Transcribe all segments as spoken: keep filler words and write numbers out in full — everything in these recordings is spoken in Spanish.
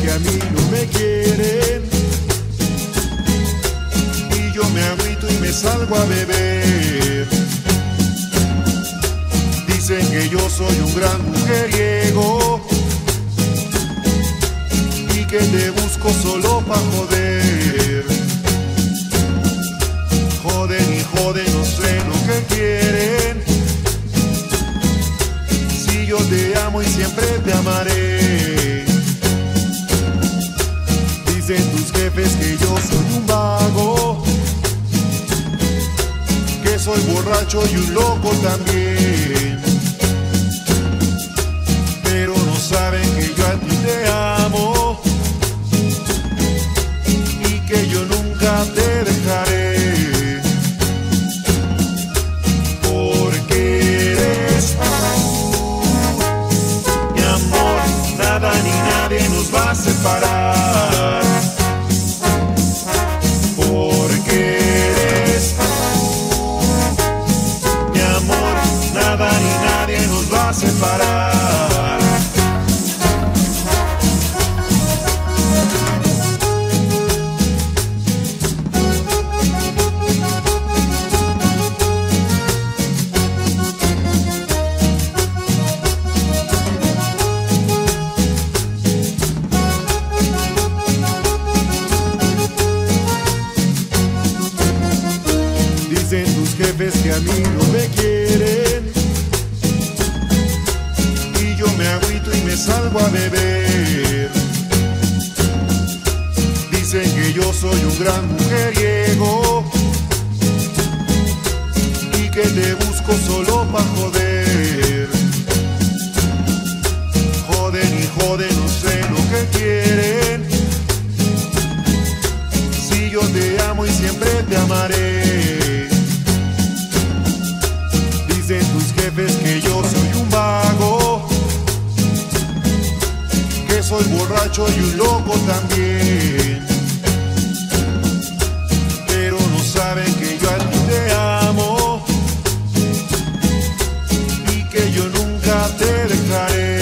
que a mí no me quieren, y yo me agüito y me salgo a beber. Dicen que yo soy un gran mujeriego y que te busco solo pa' joder. Joden y joden, no sé lo que quieren. Si yo te amo y siempre te amaré. Dicen tus jefes que yo soy un vago, que soy borracho y un loco también. Pero no saben que yo a ti te amo y que yo nunca te dejaré. Porque eres tú, mi amor, nada ni nadie nos va a separar. Porque eres tú, mi amor, nada ni nadie nos va a separar. Dicen tus jefes que a mí no me quieren, y yo me agüito y me salgo a beber. Dicen que yo soy un gran mujeriego y que te busco solo pa' joder. Joden y joden, no sé lo que quieren. Si yo te amo y siempre te amaré. Dicen tus jefes que yo soy un vago, que soy borracho y un loco también. Pero no saben que yo a ti te amo y que yo nunca te dejaré.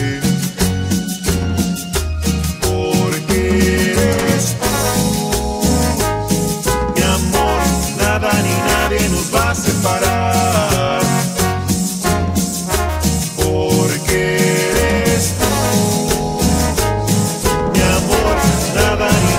Porque eres tú, mi amor, nada ni nadie nos va a separar. Porque eres tú, mi amor, nada ni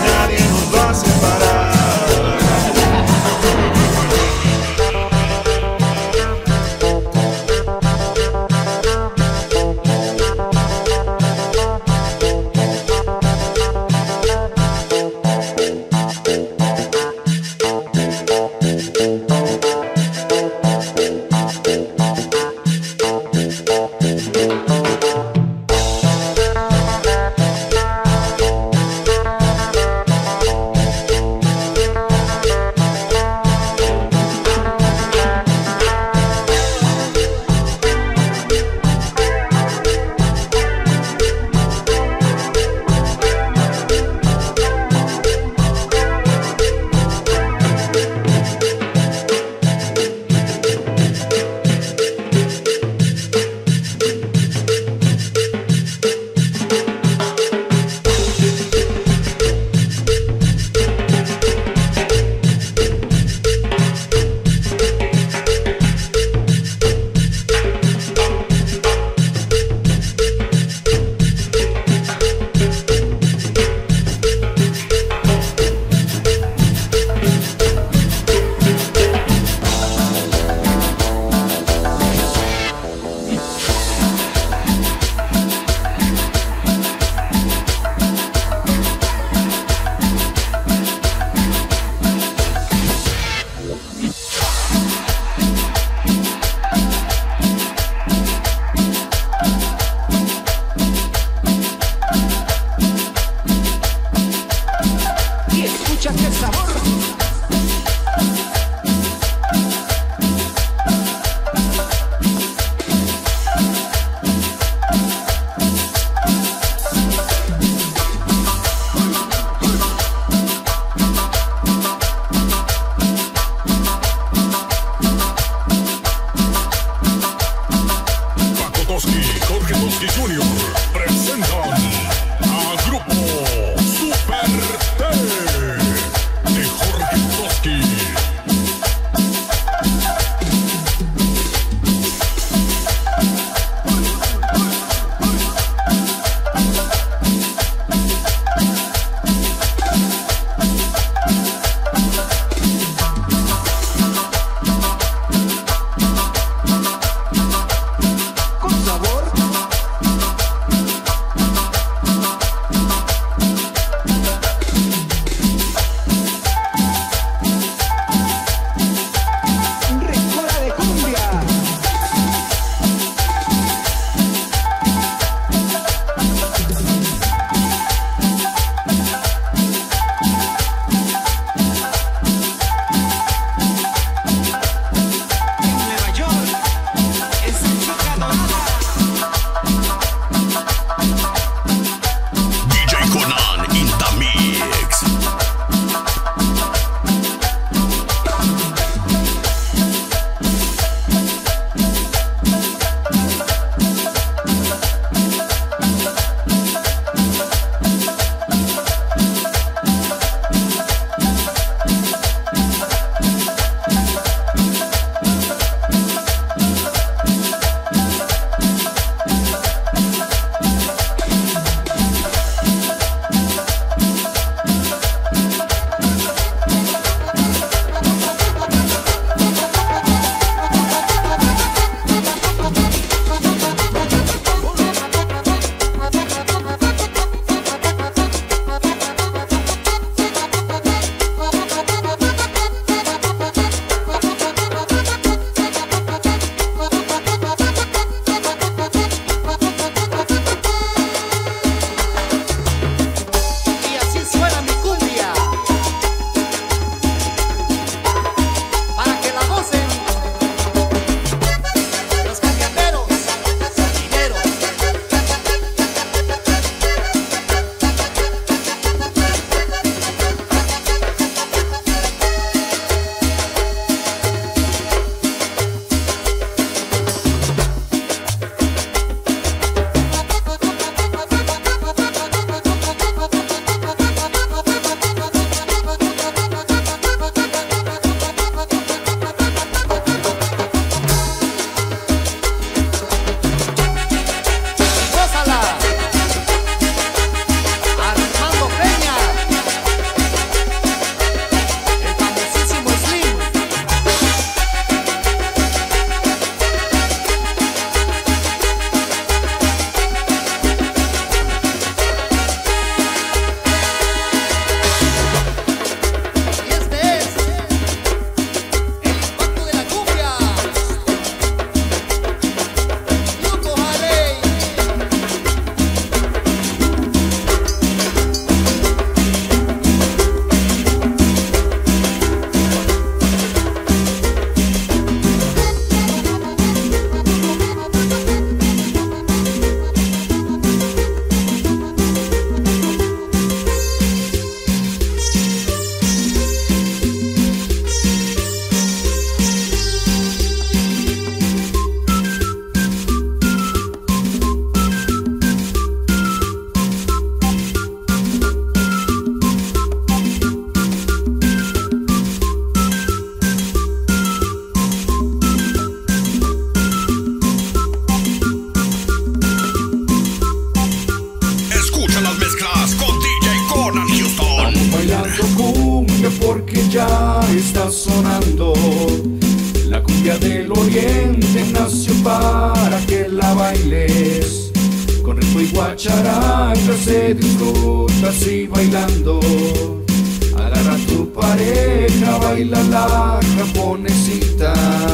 bailando. La cumbia del oriente nació para que la bailes. Con ritmo y guacharaca se disfruta así bailando. Agarra a tu pareja, baila la japonesita.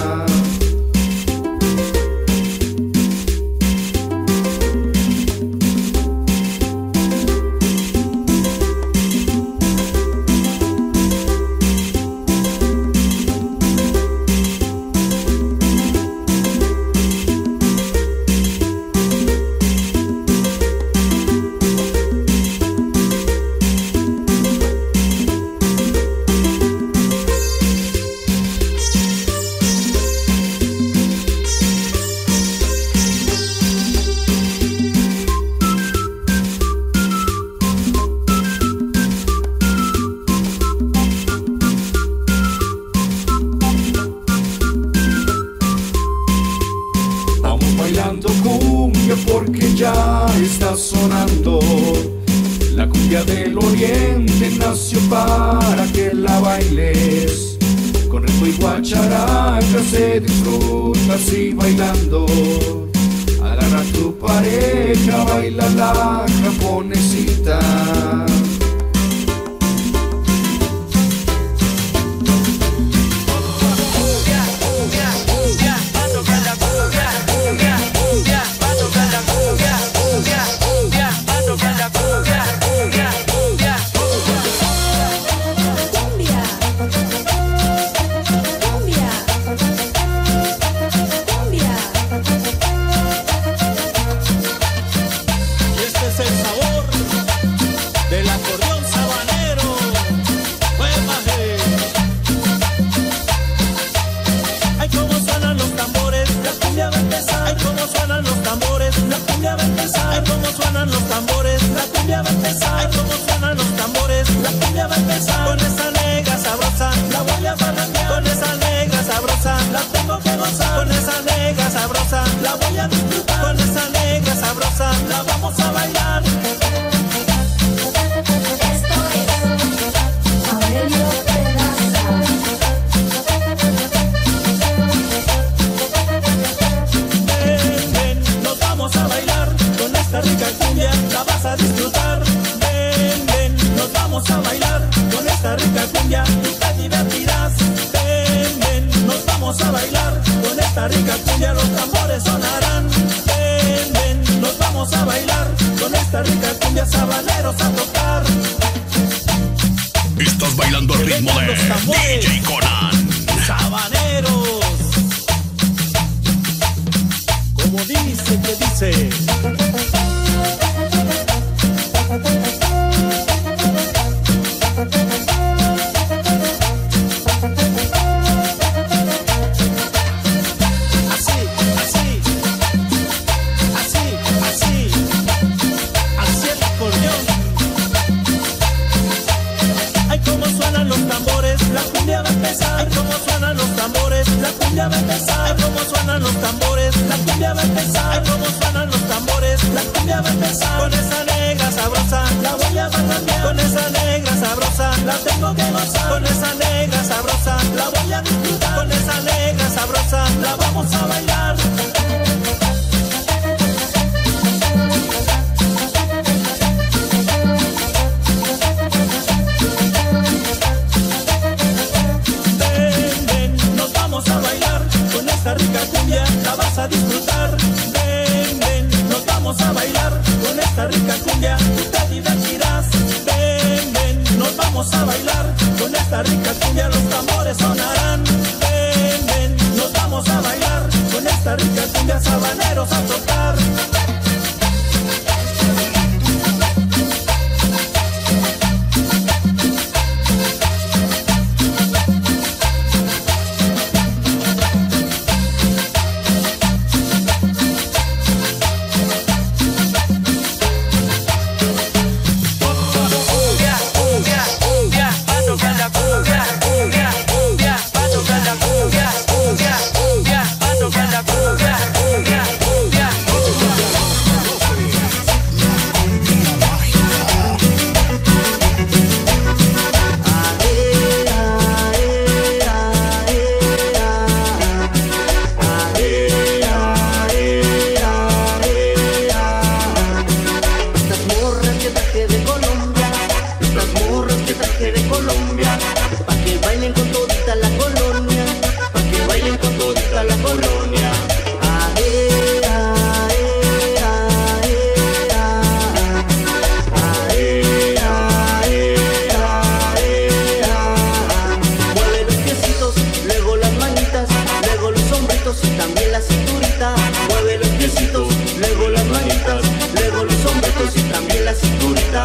Cumbia porque ya está sonando. La cumbia del oriente nació para que la bailes. Con ritmo y guacharaca se disfruta así bailando. Agarra a tu pareja, baila la japonesita. Estás bailando al ritmo de D J Conan. Sabaneros. Como dice, que dice. Cumbia, cinturita.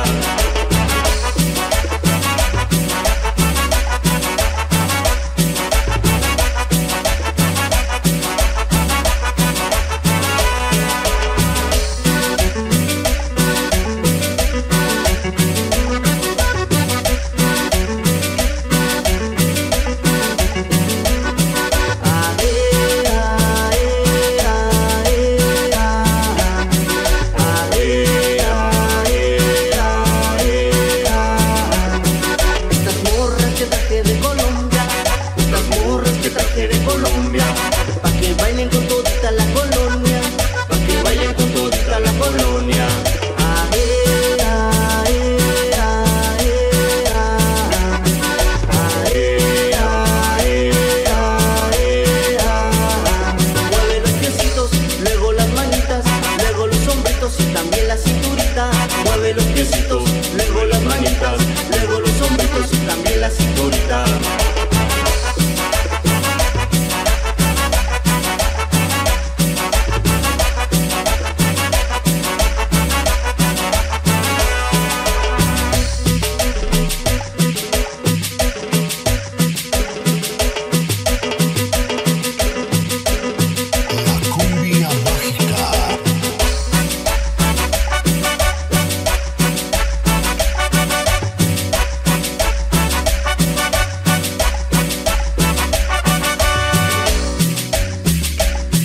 Mueve los piecitos, luego las manitas, luego los hombritos y también la cinturita.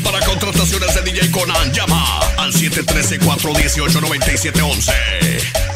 De D J Conan, llama al siete uno tres, cuatro uno ocho, nueve siete uno uno.